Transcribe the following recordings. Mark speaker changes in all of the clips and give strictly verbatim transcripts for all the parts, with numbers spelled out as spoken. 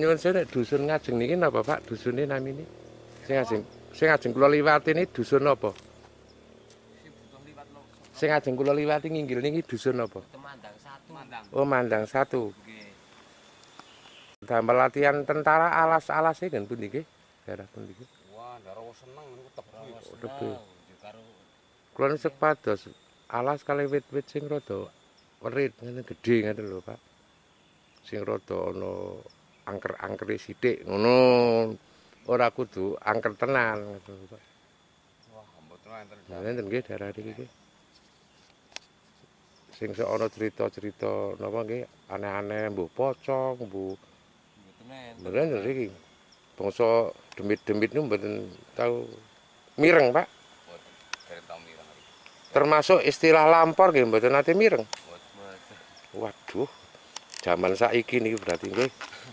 Speaker 1: nyuwun sewu nek dusun ngajeng niki napa Pak dusune namine? Sing ajeng sing ajeng kula liwati niki dusun apa? Sing ajeng kula liwati nginggil niki dusun apa?
Speaker 2: Mandang satu.
Speaker 1: Oh, Mandang satu.
Speaker 2: Nggih.
Speaker 1: Damel latihan tentara alas-alase kan pundi nggih? Daerah pundi nggih?
Speaker 3: Wah, ndaro seneng niku tebu.
Speaker 1: Tebu.
Speaker 2: Karo
Speaker 1: Kula nisek pados alas kali wit-wit sing rada werit ngene gedhe ngeten lho, Pak. Sing rada ana angker-angkere sithik ngono. Ora kudu angker tenan ngoten lho, Pak.
Speaker 3: Wah, mboten enten.
Speaker 1: Nah, enten nggih daerah iki nggih. Sing sok ana cerita-cerita napa nggih aneh-aneh mbuh pocong, mbuh mboten enten iki. Bangsa demit-demit niku mboten tau mireng, Pak.
Speaker 3: Mboten dereng tau mireng.
Speaker 1: Termasuk istilah lampor nggih mboten nate mireng.
Speaker 3: Mboten.
Speaker 1: Waduh. Zaman saiki niki berarti nggih.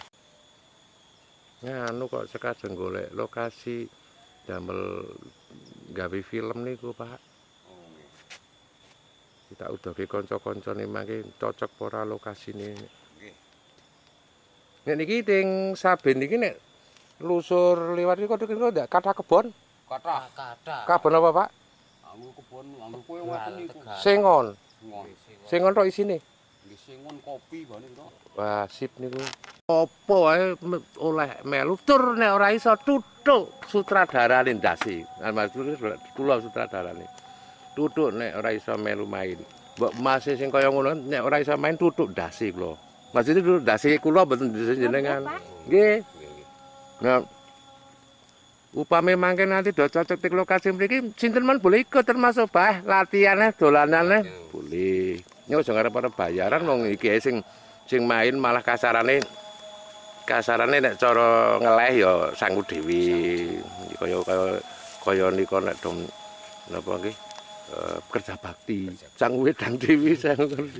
Speaker 1: Nganu kok sekajeng golek lokasi damel gawe film niku, Pak.
Speaker 3: Oh nggih.
Speaker 1: Kita udoke kanca-kancane mangke cocok ora lokasine.
Speaker 3: Nggih.
Speaker 1: Nek niki teng Saben niki nek lusur liwat niku kok ndak kathah kebon?
Speaker 3: Kathah.
Speaker 2: kathah.
Speaker 1: Kebon apa, Pak?
Speaker 3: Anggo kebon, anggo kowe ngoten niku.
Speaker 1: Sengon.
Speaker 3: Sengon.
Speaker 1: Sengon tok isine.
Speaker 3: Nggih sengon kopi bane to.
Speaker 1: Wah, sip niku. Apa wae oleh melu tur nek ora iso tutuk sutradarane ndasi. Maksud kula sutradarane. Tutuk nek ora iso melu main. Mbok Mas sing kaya ngono nek ora iso main tutuk ndasi kula. Maksudnya tutuk ndasi kula mboten jenengan. Nggih. Nah, upame mangke nanti do cocok tek lokasi mriki sinten men boleh ikut termasuk bah latihannya dolanane boleh. Nek aja ngarep-arep bayaran wong iki sing sing main malah kasarane kasarane nek cara ngeleh ya sangku dhewe. Kaya kaya kaya nika nek dom napa nggih kerja bakti sang wedang dewi sang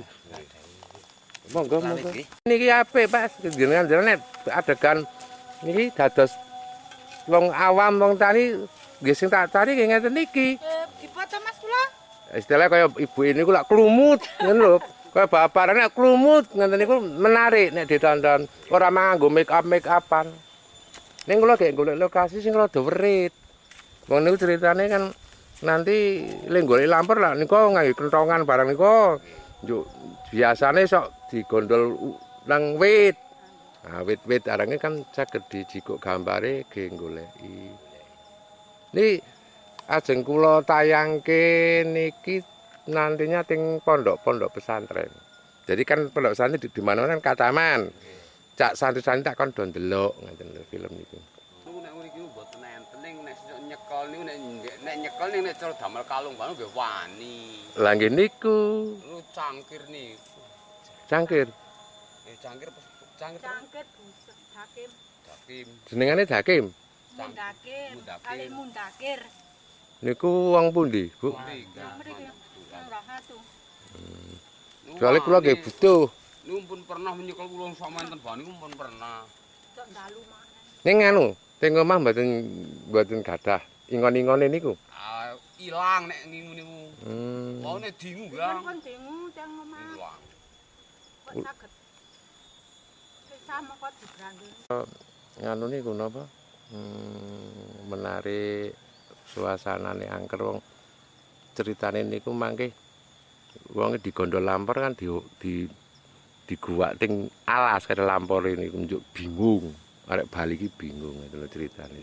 Speaker 1: monggo monggo niki apik Pak jenengan jenengan adegan niki dados wong awam wong tani nggih sing tak cari nggih ngeten niki.
Speaker 4: Eh, dipoto Mas kula.
Speaker 1: Istilah kaya ibu ini ku lak klumut ngono lho. Kaya baparane klumut ngeten niku menarik nek ditonton. Ora nganggo make up make upan. Ning kula gek golek lokasi sing rada werit. Wong niku ceritane kan nanti le golek lampur lah niku nganggo kentongan barang niku njuk biasane sok digondol nang wit. Nah, wit-wit arange kan saged dijikuk gambare nggih goleki. Niki ajeng kula tayangke niki nantinya ting pondok-pondok pesantren. Jadi kan pondok pesantren di, di mana kan kataman. Cak santri-santri tak kon do ndelok ngoten lho film niku.
Speaker 3: Niku nek mriki mboten enten ning nek nyekel niku nek nek nyekel ning nek cara damel kalung bae nggih wani.
Speaker 1: Lah nggih niku.
Speaker 3: Lu cangkir niku.
Speaker 1: Cangkir.
Speaker 3: Eh cangkir cangkir.
Speaker 4: Cangkir busuk Hakim.
Speaker 3: Dakim.
Speaker 1: Jenengane Hakim.
Speaker 4: Mundakir.
Speaker 3: Mundakir.
Speaker 4: Kali Mundakir.
Speaker 1: Niku wong pundi, Bu?
Speaker 4: Mriki Kang Rahatu.
Speaker 1: Soale kula nggih butuh.
Speaker 3: Niku pun pernah menyekel kula sak menten bae niku pun pernah.
Speaker 4: Cok dalu maneh.
Speaker 1: Ning anu, teng omah mboten mboten gadah ingon-ingone niku.
Speaker 3: Ah, ilang nek ngingu niku.
Speaker 1: Hmm.
Speaker 3: Wau nek dingu
Speaker 4: Kan
Speaker 3: gang.
Speaker 4: kon dengu teng omah.
Speaker 3: Ilang.
Speaker 4: Kok saged. Sisa moko dibrandul.
Speaker 1: Nganu niku napa? Hmm, menarik suasanane angker wong ceritane niku mangke wong digondol lampor kan di di diguwak ting alas kare lampor niku njuk bingung arek bali iki bingung ngoten lho ceritane.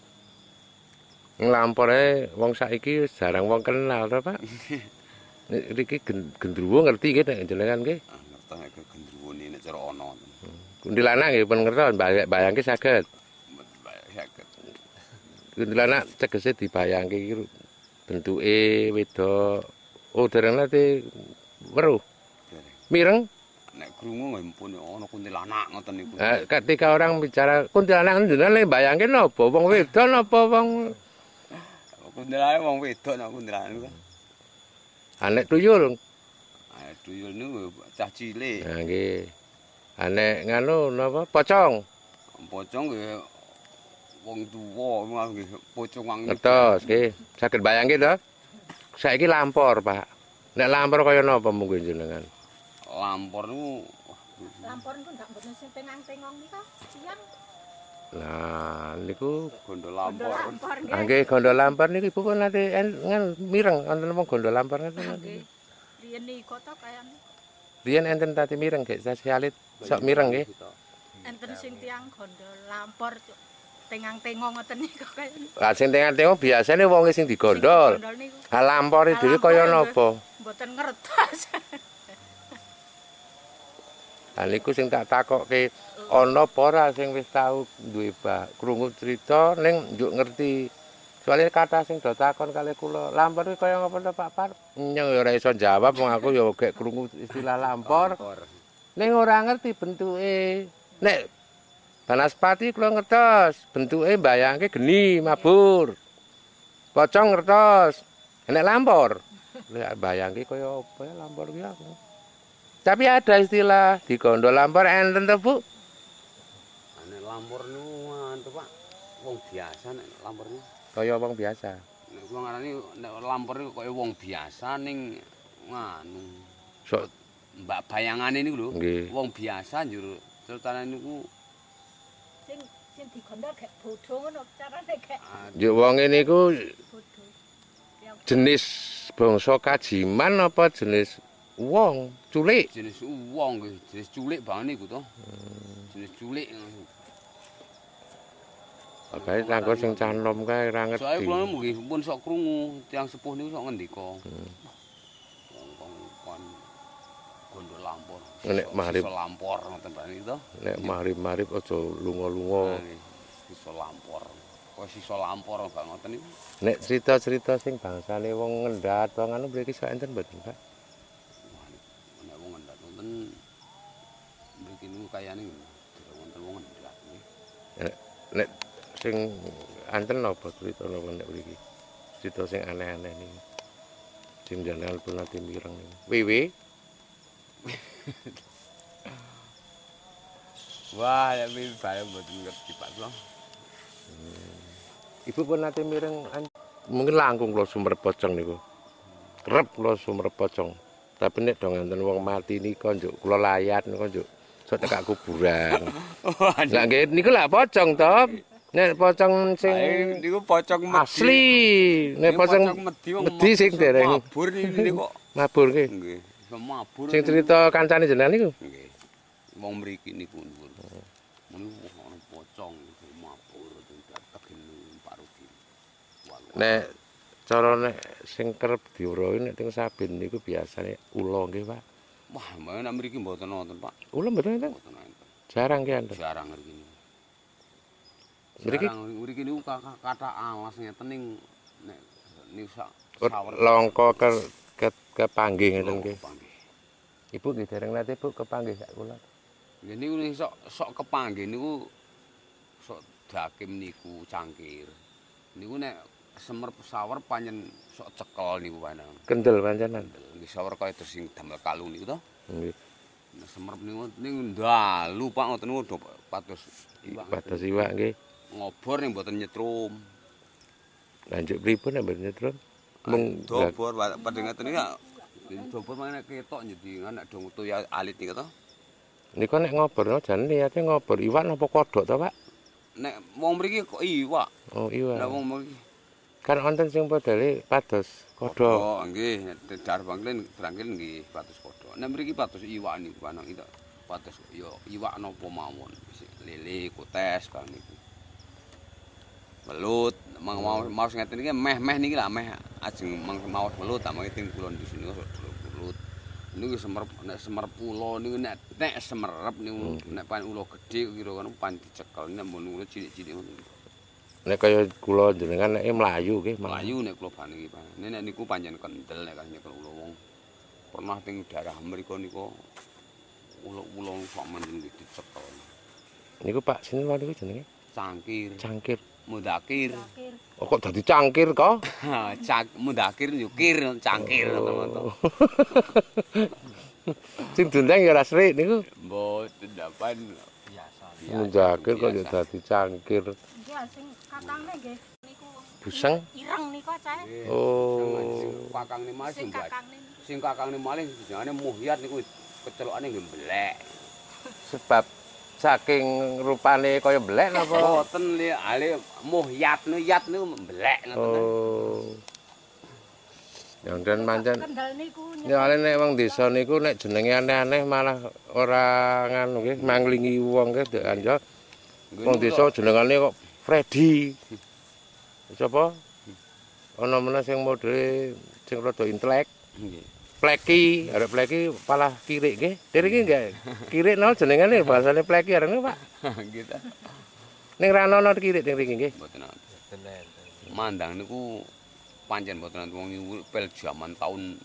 Speaker 1: Lampore wong saiki jarang wong kenal to, Pak. Nek iki gendruwo ngerti nggih nek jenengan nggih.
Speaker 3: Ngerti nek gendruwone nek cara ana.
Speaker 1: Kuntilanak nggih pun ngerti bayangke saged.
Speaker 3: Saged.
Speaker 1: Kuntilanak tegese dibayangke iki bentuke wedok. Oh, dereng nate weruh. Mireng?
Speaker 3: Nek krungu nggih mumpun ana kuntilanak ngoten niku.
Speaker 1: Nah, ketika orang bicara kuntilanak jenengan le bayangke napa? Wong wedok napa wong
Speaker 3: Kuntilanak wong wedok nek kuntilanak niku.
Speaker 1: anek tuyul?
Speaker 3: Ah, tuyul niku cah cilik.
Speaker 1: Nah, nggih. Anek nganu napa? Pocong.
Speaker 3: Pocong nggih wong tuwa nggih pocong wong.
Speaker 1: Ngertos nggih. Saged bayangke to? Saiki lampor, Pak. Nek lampor kaya napa mungkin jenengan?
Speaker 3: Lampor niku
Speaker 4: Lampor niku ndak mboten sing tengang-tengong nika, siang.
Speaker 1: Nah, niku
Speaker 3: Gondol
Speaker 4: Gondol
Speaker 3: lampor.
Speaker 4: lampor nggih.
Speaker 1: nggih gondol lampar niku Ibu pun nate ngan mireng wonten wong gondol lampar
Speaker 4: Nggih.
Speaker 1: nate.
Speaker 4: Riyen niku to kayane.
Speaker 1: Riyen enten tati mireng gek sasialit sok mireng nggih.
Speaker 4: Enten sing tiyang gondol lampor cuk. Tengang-tengong ngoten niku kayane.
Speaker 1: Lah sing tengah-tengah biasane wonge sing digondol.
Speaker 4: Gondol niku
Speaker 1: Ha lampore dhewe kaya napa?
Speaker 4: mboten ngertos.
Speaker 1: Lah niku sing tak takokke ana apa ora sing wis tau duwe bak krungu crita ning njuk ngerti. Soale kathah sing do takon kalih kula, lampor iki kaya ngapa to Pak Par? Nyeng ya ora iso jawab wong aku ya gek krungu istilah lampor. Ning ora ngerti bentuke. Nek Banaspati kula ngertos, bentuke mbayangke geni mabur. Pocong ngertos. Nek lampor, lek bayangke kaya apa ya lampor ki aku. Tapi ada istilah digondol lampor enten to, Bu?
Speaker 3: Nek lampor niku antu Pak, wong biasa nek lampor niku.
Speaker 1: Kaya wong biasa.
Speaker 3: Nek kula ngarani nek lampor niku kaya wong biasa ning nganu.
Speaker 1: Sok
Speaker 3: Mbak bayangane niku lho.
Speaker 1: nggih.
Speaker 3: Wong biasa njur ceritane niku
Speaker 4: Sing sing digondol gek bodho ngono carane gek
Speaker 1: Njuk wonge niku
Speaker 4: bodho.
Speaker 1: jenis bangsa kajiman apa jenis wong culik?
Speaker 3: jenis wong nggih, jenis culik banget niku to. Jenis culik.
Speaker 1: Bae kanggo sing canom kae ora
Speaker 3: Soale
Speaker 1: ngerti.
Speaker 3: kula nggih pun sok krungu tiyang sepuh niku sok ngendika. Wong kon gondol lampor.
Speaker 1: Nek magrib.
Speaker 3: Iso lampor ngoten Pak niku to.
Speaker 1: Nek marip-marip aja lunga-lunga.
Speaker 3: Iso lampor. Kok iso lampor Pak ngoten niku.
Speaker 1: Nek cerita-cerita sing bangsane wong ngendhat wong anu mriki sak enten mboten, Pak?
Speaker 3: Nek wong ngendhat wonten mriki niku kayane wonten wong ngendhat nggih.
Speaker 1: Nek nek sing enten napa cerita napa nek mriki? Cerita sing aneh-aneh niki. Sing jenengan pun ati mireng niku. Wiwi
Speaker 3: Wah, ya mi bare mboten ngerti Pak kula.
Speaker 1: Ibu pun nate mireng mungkin langkung kula sumber pocong niku. Kerep kula sumber pocong. Tapi nek do ngenten wong mati nika njuk kula layat nika njuk sok tekak kuburan. Lah nggih niku lak pocong to. Nek pocong sing
Speaker 3: niku pocong medhi.
Speaker 1: asli, nek pocong medhi sing dereng
Speaker 3: mabur niku kok.
Speaker 1: mabur nggih.
Speaker 3: Nggih, iso mabur.
Speaker 1: Sing cerita kancane jenengan niku.
Speaker 3: Nggih. Wong mriki niku nuwun. Niku ana pocong mabur tegen Pak Rudi.
Speaker 1: Nek cara nek sing kerep diurohi nek teng Sabin niku biasane ula nggih, Pak.
Speaker 3: Wah, mbak nek mriki mboten wonten, Pak.
Speaker 1: Ula mboten enten.
Speaker 3: Mboten enten.
Speaker 1: Jarang ki enten.
Speaker 3: Jarang mriki niku.
Speaker 1: Mriki
Speaker 3: Jarang mriki niku kata alas ngeten ning nek niku sak sawer
Speaker 1: langka ke ke kepanggih ngeten nggih.
Speaker 3: kepanggih.
Speaker 1: Ibu nggih dereng nate Bu kepanggih sak kula.
Speaker 3: Nggih niku ning sok sok kepanggih niku sok dakim niku cangkir. Niku nek semer sawer panjen sok cekel niku panjenengan.
Speaker 1: Kendel pancenan.
Speaker 3: Nggih sawer kaya terus sing damel kalung niku to.
Speaker 1: Nggih.
Speaker 3: Nek semer niku niku ndalu Pak ngoten niku do pados iwak.
Speaker 1: Pados iwak nggih.
Speaker 3: Ngobor ning mboten nyetrum.
Speaker 1: Lanjut pripun nek mboten nyetrum? Mung
Speaker 3: Dobor padha ngeten iki dobor mangene ketok jadi anak dong ya alit niku to.
Speaker 1: niku nek ngoborno jan niate ngobor iwak napa kodhok to, Pak?
Speaker 3: Nek wong mriki kok iwak.
Speaker 1: Oh, iwak.
Speaker 3: Nek wong mriki
Speaker 1: Kan wonten sing padahal pados kodhok.
Speaker 3: Oh, nggih, dar bangklen drangkil nggih pados kodhok. Nek mriki pados iwak niku panang itu. Pados ya iwak napa mawon. Lele, kutes bang niku. Belut, mang mau maos ngeten iki meh-meh niki lah meh ajeng mang maos belut tak mangiting kula di sini belut. Niku semerep nek semerep ula niku nek nek semerep niku nek pan ula gedhe kira kan pan dicekel nek mun ula cilik-cilik ngoten.
Speaker 1: Nek kaya kula jenengan nek mlayu nggih,
Speaker 3: Melayu nek kula bani iki, Pak. Nek niku pancen kendel nek kan nyekel ula wong. Pernah teng daerah mriku niku ula-ula sak meneng dicekel.
Speaker 1: Niku Pak sinten niku jenenge?
Speaker 3: Cangkir,
Speaker 1: Cangkir.
Speaker 3: mudakir.
Speaker 4: Akhir
Speaker 1: Oh kok dadi cangkir kok?
Speaker 3: Cak mudakir nyukir cangkir ngoten-ngoten.
Speaker 1: Sing dundang ya ora srik niku.
Speaker 3: Mboten dapan biasa.
Speaker 1: Mundakir kok ya dadi cangkir.
Speaker 4: iya sing kakangne nggih niku
Speaker 1: Buseng.
Speaker 4: ireng niku cae.
Speaker 1: Oh.
Speaker 3: Sing kakangne malih
Speaker 4: Sing
Speaker 3: sing buat.
Speaker 4: kakangne niku.
Speaker 3: Sing kakangne malih jenenge muhyat niku kecelokane nggih mblek.
Speaker 1: Sebab saking rupane kaya mbelek napa?
Speaker 3: Mboten li ale muh yat nu yat nu mbelek ngoten.
Speaker 1: Oh. Ya dan pancen
Speaker 4: Kendal niku
Speaker 1: nyale nek wong desa niku nek jenenge aneh-aneh malah ora nganu nggih manglingi wong nggih Dek Anjo. Wong desa jenengane kok Freddy. Sapa? Ana meneh sing modele sing rada intelek.
Speaker 3: Nggih.
Speaker 1: Pleki, arek pleki palah kirik nggih. Kirik nggih. Kirik no jenengane bahasane pleki arene Pak.
Speaker 3: Gitu.
Speaker 1: Ning ra ono kirik teng mriki nggih.
Speaker 3: Mboten wonten. Mandang niku pancen mboten wonten wong niku pel jaman taun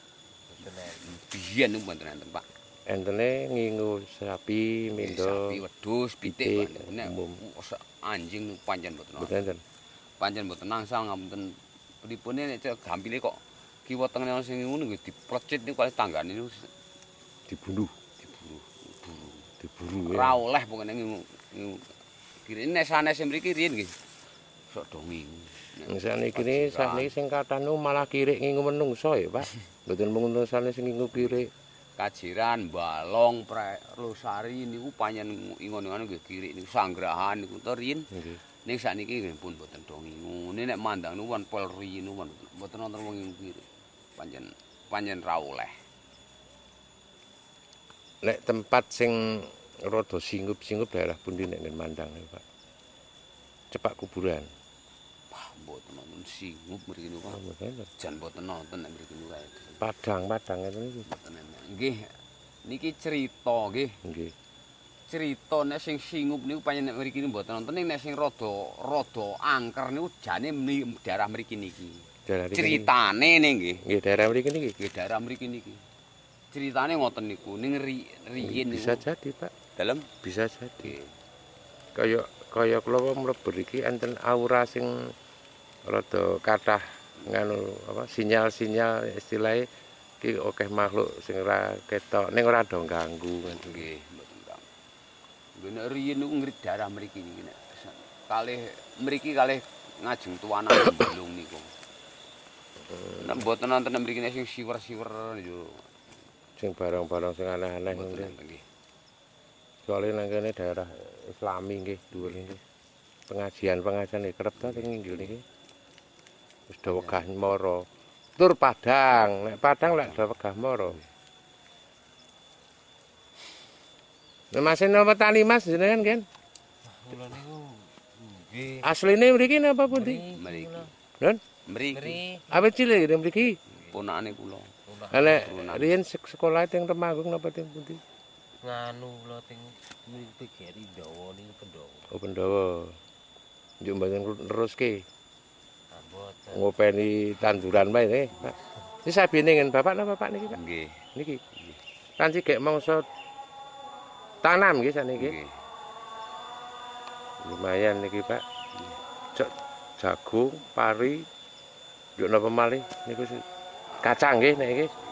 Speaker 3: biyen niku mboten wonten Pak.
Speaker 1: Entene ngingu sapi, mindo,
Speaker 3: Sapi wedhus, pitik
Speaker 1: pitik,
Speaker 3: nek
Speaker 1: umum.
Speaker 3: anjing niku pancen mboten wonten.
Speaker 1: Mboten enten.
Speaker 3: Pancen mboten nangsal ngapunten pripune nek cek gampile kok kiwa tengene sing ngono nggih diplecit niku kali tanggane niku
Speaker 1: Dibunuh,
Speaker 3: diburu. Buru.
Speaker 1: diburu.
Speaker 3: Ora oleh pokoke ngingu. Kira nek sanes mriki riyen nggih. Sok do ngingu.
Speaker 1: Nek saniki ne saniki sing kathah niku malah kirik ngingu menungso ya, Pak. Mboten mung menungsane sing ngingu kirik.
Speaker 3: Kajiran, balong, losari niku pancen ingon-ingon nggih kirik niku sanggrahan niku to riyen.
Speaker 1: Nggih.
Speaker 3: Ning sakniki nggih pun mboten do ngingu. Nek mandang niku won pol riyen niku mboten wonten wong ngingu kirik. Pancen pancen ra oleh.
Speaker 1: Nek tempat sing rada singup-singup daerah pundi nek nggen Mandang Pak? Cepak kuburan.
Speaker 3: Wah, mboten wonten singup mriki niku.
Speaker 1: Oh, mboten.
Speaker 3: Jan mboten wonten nek mriki niku kae.
Speaker 1: Padang, Padang ngeten niku.
Speaker 3: Mboten enten. Nggih. Niki cerita nggih.
Speaker 1: Nggih.
Speaker 3: Cerita nek sing singup niku pancen nek mriki niku mboten wonten ning nek sing rada rada angker niku jane daerah mriki niki.
Speaker 1: Daerah mriki.
Speaker 3: Ceritane nih nggih.
Speaker 1: Nggih, daerah mriki niki.
Speaker 3: Nggih daerah mriki niki. Ceritane ngoten niku ning riyen niku.
Speaker 1: Bisa jadi, Pak.
Speaker 3: Dalem
Speaker 1: Bisa jadi.
Speaker 3: nggih.
Speaker 1: Kaya kaya kula mlebu iki enten aura sing rada kathah nganu apa sinyal-sinyal istilahnya iki akeh makhluk sing ora ketok ning ora do ganggu ngoten.
Speaker 3: Nggih, mboten Kang. Nggih nek riyen niku ngrit daerah mriki niki nek kalih mriki kalih ngajeng tuwana Balung niku. Nek mboten wonten mriki nek sing siwer-siwer yo
Speaker 1: Sing barang-barang sing aneh-aneh
Speaker 3: mboten
Speaker 1: nggih.
Speaker 3: wonten nggih.
Speaker 1: Soale nang kene daerah Islami nggih dhuwur nggih. Pengajian-pengajian nggih kerep ta teng inggil niki. Wis do wegah mara. Tur Padang, nek Padang lek do wegah mara. Nek Mas napa tani Mas jenengan kan?
Speaker 2: Kula niku nggih
Speaker 1: Asline mriki napa pundi?
Speaker 3: Mriki.
Speaker 1: Lho,
Speaker 3: Mriki
Speaker 1: awet cilik nang mriki.
Speaker 3: ponakane kula.
Speaker 1: Nek riyen sek- sekolah teng Temanggung napa teng pundi?
Speaker 2: nganu kula teng mriki P G R I Ndawa niku Pendawa.
Speaker 1: Oh Pendawa. Njuk mboten neruske
Speaker 2: Mboten.
Speaker 1: ngopeni tanduran bae nggih, Pak. Iki sabine ngen Bapak napa Bapak niki, Pak?
Speaker 3: Nggih.
Speaker 1: Niki. Kanci gek mangsa tanam nggih saniki.
Speaker 3: Nggih.
Speaker 1: Lumayan niki, Pak. Cok jagung, pari, yo napa malih niku sih. Kacang nggih nek iki.